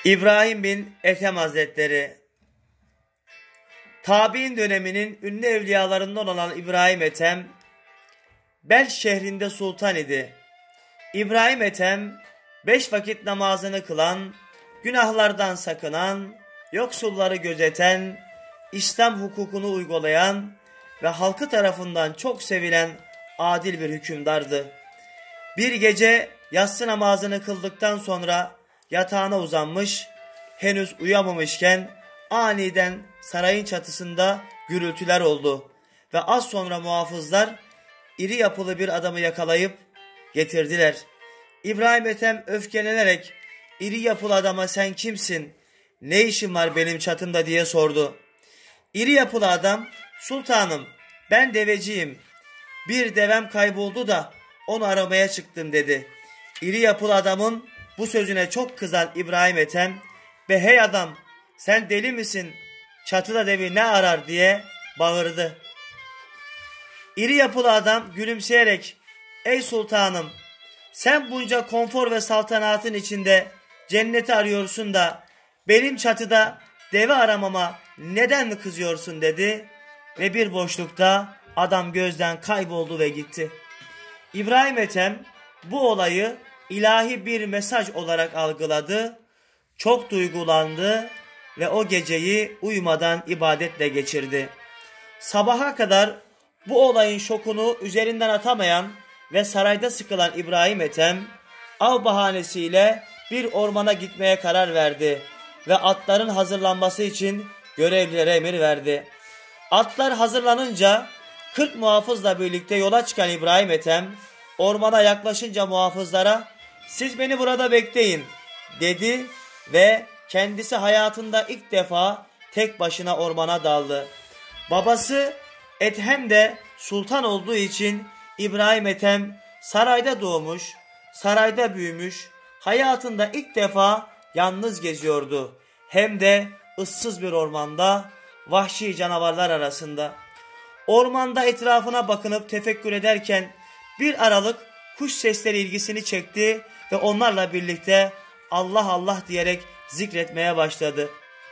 İbrahim bin Ethem Hazretleri, tabi'in döneminin ünlü evliyalarından olan İbrahim Ethem, Belç şehrinde sultan idi. İbrahim Ethem, 5 vakit namazını kılan, günahlardan sakınan, yoksulları gözeten, İslam hukukunu uygulayan ve halkı tarafından çok sevilen adil bir hükümdardı. Bir gece yatsı namazını kıldıktan sonra yatağına uzanmış, henüz uyuyamamışken aniden sarayın çatısında gürültüler oldu ve az sonra muhafızlar iri yapılı bir adamı yakalayıp getirdiler. İbrahim Ethem öfkelenerek iri yapılı adama "Sen kimsin? Ne işin var benim çatımda?" diye sordu. İri yapılı adam, "Sultanım, ben deveciyim. Bir devem kayboldu da onu aramaya çıktım," dedi. İri yapılı adamın bu sözüne çok kızan İbrahim Ethem, "Be hey adam, sen deli misin? Çatıda devi ne arar?" diye bağırdı. İri yapılı adam gülümseyerek, "Ey sultanım, sen bunca konfor ve saltanatın içinde cenneti arıyorsun da benim çatıda devi aramama neden mi kızıyorsun?" dedi ve bir boşlukta adam gözden kayboldu ve gitti. İbrahim Ethem bu olayı ilahi bir mesaj olarak algıladı, çok duygulandı ve o geceyi uyumadan ibadetle geçirdi. Sabaha kadar bu olayın şokunu üzerinden atamayan ve sarayda sıkılan İbrahim Ethem, av bahanesiyle bir ormana gitmeye karar verdi ve atların hazırlanması için görevlilere emir verdi. Atlar hazırlanınca 40 muhafızla birlikte yola çıkan İbrahim Ethem, ormana yaklaşınca muhafızlara "Siz beni burada bekleyin," dedi ve kendisi hayatında ilk defa tek başına ormana daldı. Babası Ethem de sultan olduğu için İbrahim Ethem sarayda doğmuş, sarayda büyümüş, hayatında ilk defa yalnız geziyordu. Hem de ıssız bir ormanda, vahşi canavarlar arasında. Ormanda etrafına bakınıp tefekkür ederken bir aralık kuş sesleri ilgisini çekti ve onlarla birlikte Allah Allah diyerek zikretmeye başladı.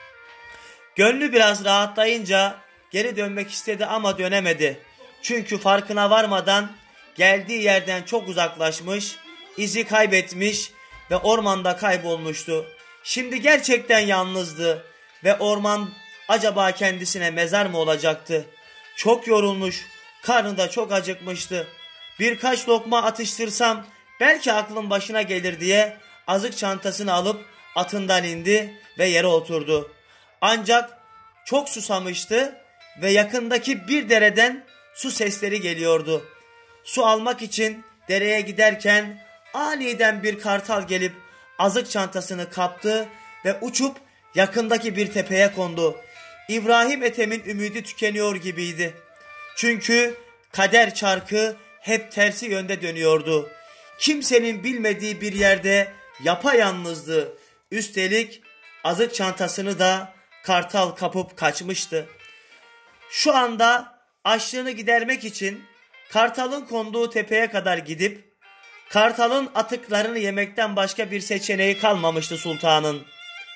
Gönlü biraz rahatlayınca geri dönmek istedi ama dönemedi. Çünkü farkına varmadan geldiği yerden çok uzaklaşmış, izi kaybetmiş ve ormanda kaybolmuştu. Şimdi gerçekten yalnızdı ve orman acaba kendisine mezar mı olacaktı? Çok yorulmuş, karnı da çok acıkmıştı. Birkaç lokma atıştırsam belki aklım başına gelir diye azık çantasını alıp atından indi ve yere oturdu. Ancak çok susamıştı ve yakındaki bir dereden su sesleri geliyordu. Su almak için dereye giderken aniden bir kartal gelip azık çantasını kaptı ve uçup yakındaki bir tepeye kondu. İbrahim Ethem'in ümidi tükeniyor gibiydi. Çünkü kader çarkı hep tersi yönde dönüyordu. Kimsenin bilmediği bir yerde yapayalnızdı. Üstelik azık çantasını da kartal kapıp kaçmıştı. Şu anda açlığını gidermek için kartalın konduğu tepeye kadar gidip kartalın atıklarını yemekten başka bir seçeneği kalmamıştı sultanın.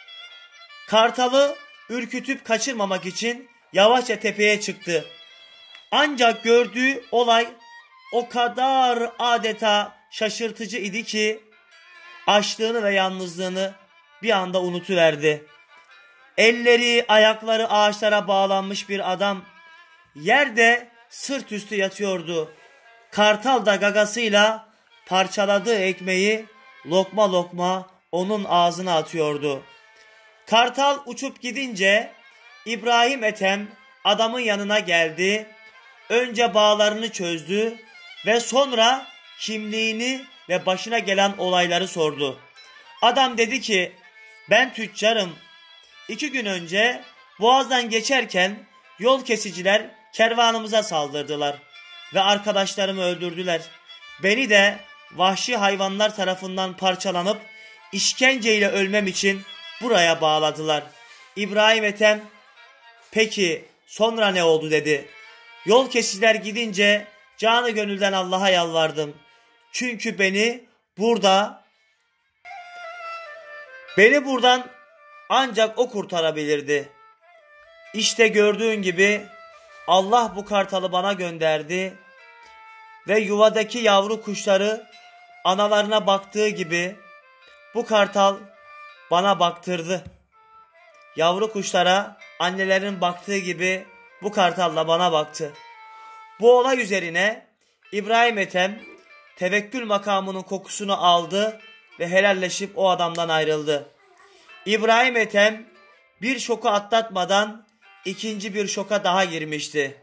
Kartalı ürkütüp kaçırmamak için yavaşça tepeye çıktı. Ancak gördüğü olay o kadar adeta şaşırtıcı idi ki açlığını ve yalnızlığını bir anda unutuverdi. Elleri, ayakları ağaçlara bağlanmış bir adam yerde sırt üstü yatıyordu. Kartal da gagasıyla parçaladığı ekmeği lokma lokma onun ağzına atıyordu. Kartal uçup gidince İbrahim Ethem adamın yanına geldi. Önce bağlarını çözdü ve sonra kimliğini ve başına gelen olayları sordu. Adam dedi ki, "Ben tüccarım. 2 gün önce boğazdan geçerken yol kesiciler kervanımıza saldırdılar ve arkadaşlarımı öldürdüler. Beni de vahşi hayvanlar tarafından parçalanıp işkenceyle ölmem için buraya bağladılar." İbrahim Ethem, "Peki sonra ne oldu?" dedi. "Yol kesiciler gidince canı gönülden Allah'a yalvardım. Çünkü beni buradan ancak o kurtarabilirdi. İşte gördüğün gibi Allah bu kartalı bana gönderdi ve yuvadaki yavru kuşları analarına baktığı gibi bu kartal bana baktırdı. Yavru kuşlara annelerin baktığı gibi bu kartal da bana baktı. Bu olay üzerine İbrahim Ethem tevekkül makamının kokusunu aldı ve helalleşip o adamdan ayrıldı. İbrahim Ethem bir şoku atlatmadan ikinci bir şoka daha girmişti.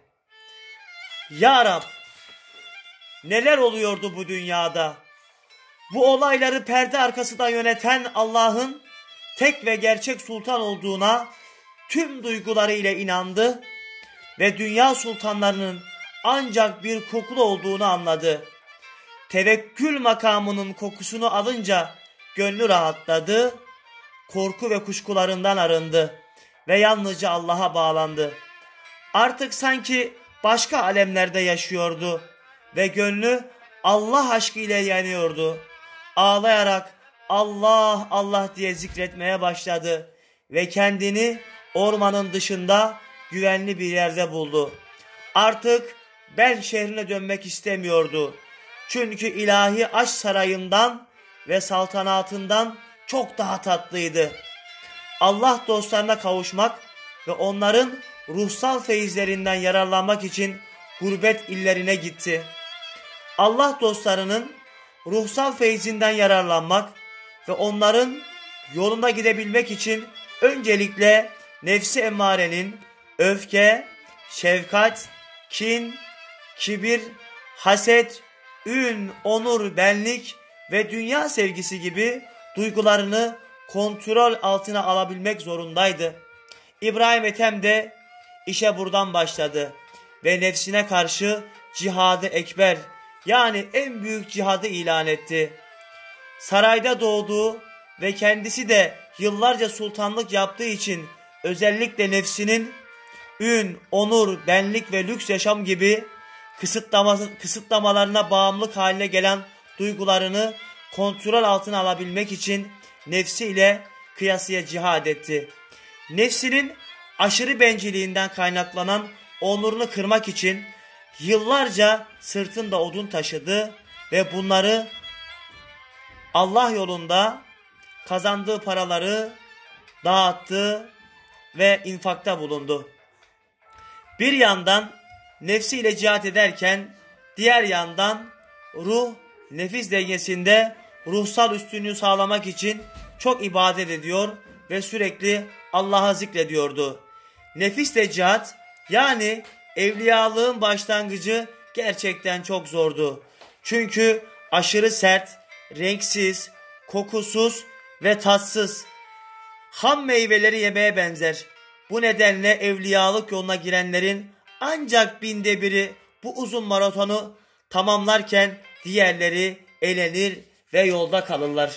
Ya Rab, neler oluyordu bu dünyada? Bu olayları perde arkasından yöneten Allah'ın tek ve gerçek sultan olduğuna tüm duyguları ile inandı ve dünya sultanlarının ancak bir kukla olduğunu anladı. Tevekkül makamının kokusunu alınca gönlü rahatladı, korku ve kuşkularından arındı ve yalnızca Allah'a bağlandı. Artık sanki başka alemlerde yaşıyordu ve gönlü Allah aşkı ile yanıyordu. Ağlayarak Allah Allah diye zikretmeye başladı ve kendini ormanın dışında güvenli bir yerde buldu. Artık Bel şehrine dönmek istemiyordu. Çünkü ilahi aşk sarayından ve saltanatından çok daha tatlıydı. Allah dostlarına kavuşmak ve onların ruhsal feyizlerinden yararlanmak için gurbet illerine gitti. Allah dostlarının ruhsal feyzinden yararlanmak ve onların yolunda gidebilmek için öncelikle nefsi emmarenin öfke, şefkat, kin, kibir, haset, ün, onur, benlik ve dünya sevgisi gibi duygularını kontrol altına alabilmek zorundaydı. İbrahim Ethem de işe buradan başladı ve nefsine karşı cihadı ekber, yani en büyük cihadı ilan etti. Sarayda doğduğu ve kendisi de yıllarca sultanlık yaptığı için özellikle nefsinin ün, onur, benlik ve lüks yaşam gibi kısıtlamalarına bağımlılık haline gelen duygularını kontrol altına alabilmek için nefsiyle kıyasıya cihad etti. Nefsinin aşırı bencilliğinden kaynaklanan onurunu kırmak için yıllarca sırtında odun taşıdı ve bunları Allah yolunda kazandığı paraları dağıttı ve infakta bulundu. Bir yandan nefsiyle cihat ederken diğer yandan ruh nefis dengesinde ruhsal üstünlüğü sağlamak için çok ibadet ediyor ve sürekli Allah'a zikrediyordu. Nefisle cihat, yani evliyalığın başlangıcı gerçekten çok zordu. Çünkü aşırı sert, renksiz, kokusuz ve tatsız ham meyveleri yemeye benzer. Bu nedenle evliyalık yoluna girenlerin ancak 1/1000'i bu uzun maratonu tamamlarken diğerleri elenir ve yolda kalırlar.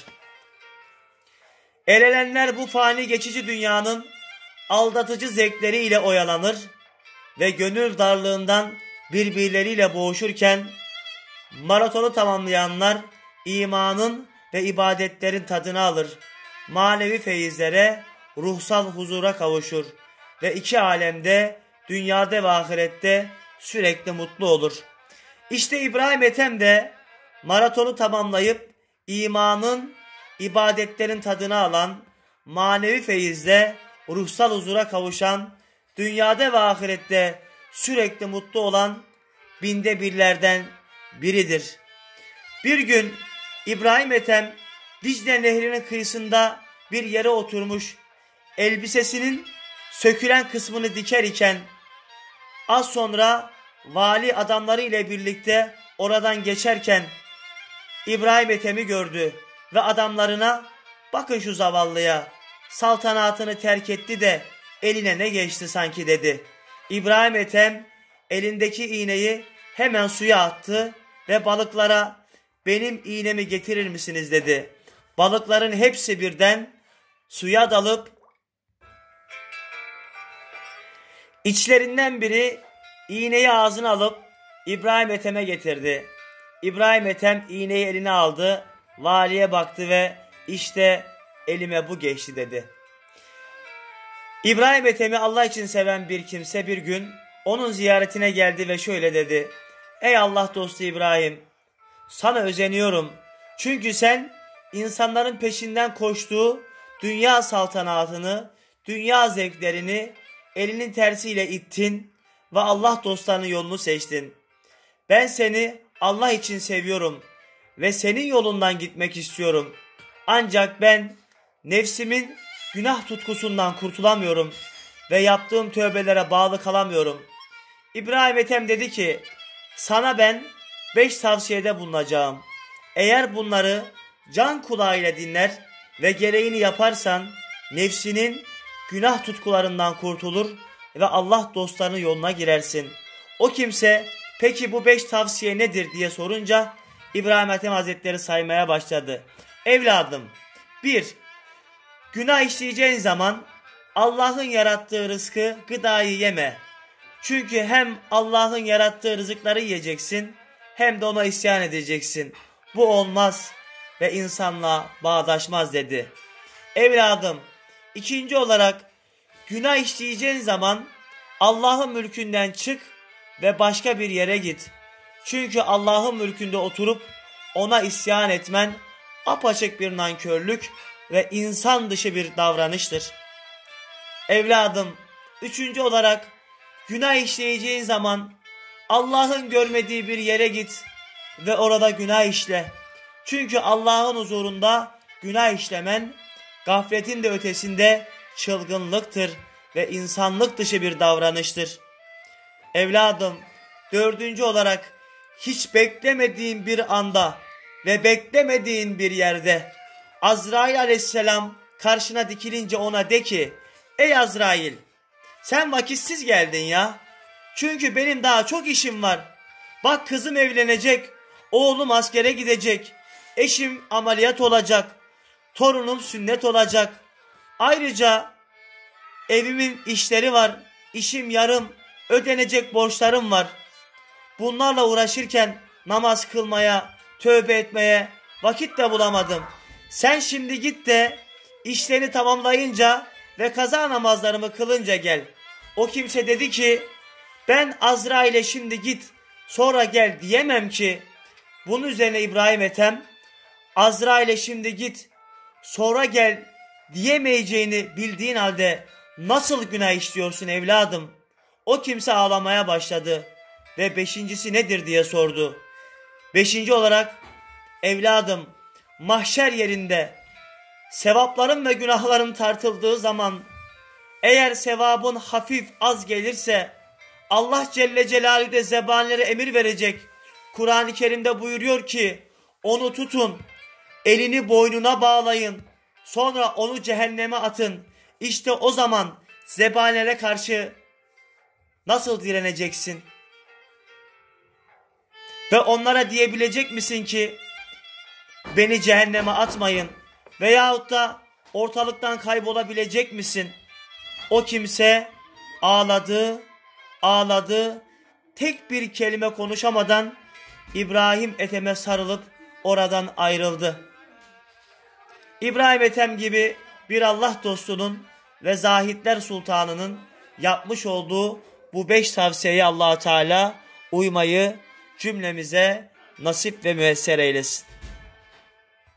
Elenenler bu fani geçici dünyanın aldatıcı zevkleriyle oyalanır ve gönül darlığından birbirleriyle boğuşurken maratonu tamamlayanlar imanın ve ibadetlerin tadını alır. Manevi feyizlere, ruhsal huzura kavuşur ve iki alemde, dünyada ve ahirette sürekli mutlu olur. İşte İbrahim Ethem de maratonu tamamlayıp imanın, ibadetlerin tadını alan, manevi feyizle ruhsal huzura kavuşan, dünyada ve ahirette sürekli mutlu olan 1/1000'lerden biridir. Bir gün İbrahim Ethem Dicle Nehri'nin kıyısında bir yere oturmuş, elbisesinin sökülen kısmını diker iken az sonra vali adamları ile birlikte oradan geçerken İbrahim Ethem'i gördü ve adamlarına "Bakın şu zavallıya, saltanatını terk etti de eline ne geçti sanki" dedi. İbrahim Ethem elindeki iğneyi hemen suya attı ve balıklara "Benim iğnemi getirir misiniz?" dedi. Balıkların hepsi birden suya dalıp içlerinden biri iğneyi ağzına alıp İbrahim Ethem'e getirdi. İbrahim Ethem iğneyi eline aldı, valiye baktı ve "İşte elime bu geçti" dedi. İbrahim Ethem'i Allah için seven bir kimse bir gün onun ziyaretine geldi ve şöyle dedi: Ey Allah dostu İbrahim, sana özeniyorum. Çünkü sen insanların peşinden koştuğu dünya saltanatını, dünya zevklerini elinin tersiyle ittin ve Allah dostlarının yolunu seçtin. Ben seni Allah için seviyorum ve senin yolundan gitmek istiyorum. Ancak ben nefsimin günah tutkusundan kurtulamıyorum ve yaptığım tövbelere bağlı kalamıyorum. İbrahim Ethem dedi ki, sana ben 5 tavsiyede bulunacağım. Eğer bunları can kulağıyla dinler ve gereğini yaparsan nefsinin günah tutkularından kurtulur ve Allah dostlarının yoluna girersin. O kimse peki bu 5 tavsiye nedir diye sorunca İbrahim Ethem Hazretleri saymaya başladı. Evladım, 1. Günah işleyeceğin zaman Allah'ın yarattığı rızkı, gıdayı yeme. Çünkü hem Allah'ın yarattığı rızıkları yiyeceksin hem de ona isyan edeceksin. Bu olmaz ve insanla bağdaşmaz dedi. Evladım, 2. olarak günah işleyeceğin zaman Allah'ın mülkünden çık ve başka bir yere git. Çünkü Allah'ın mülkünde oturup ona isyan etmen apaçık bir nankörlük ve insan dışı bir davranıştır. Evladım, 3. olarak günah işleyeceğin zaman Allah'ın görmediği bir yere git ve orada günah işle. Çünkü Allah'ın huzurunda günah işlemen gafletin de ötesinde çılgınlıktır ve insanlık dışı bir davranıştır. Evladım, 4. olarak hiç beklemediğin bir anda ve beklemediğin bir yerde Azrail aleyhisselam karşına dikilince ona de ki, ey Azrail, sen vakitsiz geldin ya. Çünkü benim daha çok işim var. Bak, kızım evlenecek, oğlum askere gidecek, eşim ameliyat olacak, torunum sünnet olacak. Ayrıca evimin işleri var, işim yarım, ödenecek borçlarım var. Bunlarla uğraşırken namaz kılmaya, tövbe etmeye vakit de bulamadım. Sen şimdi git de işlerini tamamlayınca ve kaza namazlarımı kılınca gel. O kimse dedi ki, ben Azrail'e şimdi git sonra gel diyemem ki. Bunun üzerine İbrahim Ethem, Azrail'e şimdi git sonra gel diyemeyeceğini bildiğin halde nasıl günah işliyorsun evladım? O kimse ağlamaya başladı ve 5.'si nedir diye sordu. 5. olarak, evladım, mahşer yerinde sevapların ve günahların tartıldığı zaman eğer sevabın hafif az gelirse Allah Celle Celaluhu de zebanilere emir verecek. Kur'an-ı Kerim'de buyuruyor ki, onu tutun, elini boynuna bağlayın, sonra onu cehenneme atın. İşte o zaman zebanilere karşı nasıl direneceksin? Ve onlara diyebilecek misin ki beni cehenneme atmayın? Veyahut da ortalıktan kaybolabilecek misin? O kimse ağladı, tek bir kelime konuşamadan İbrahim Ethem'e sarılıp oradan ayrıldı. İbrahim Ethem gibi bir Allah dostunun ve zahitler sultanının yapmış olduğu bu 5 tavsiyeye Allah Teala uymayı cümlemize nasip ve müyesser eylesin.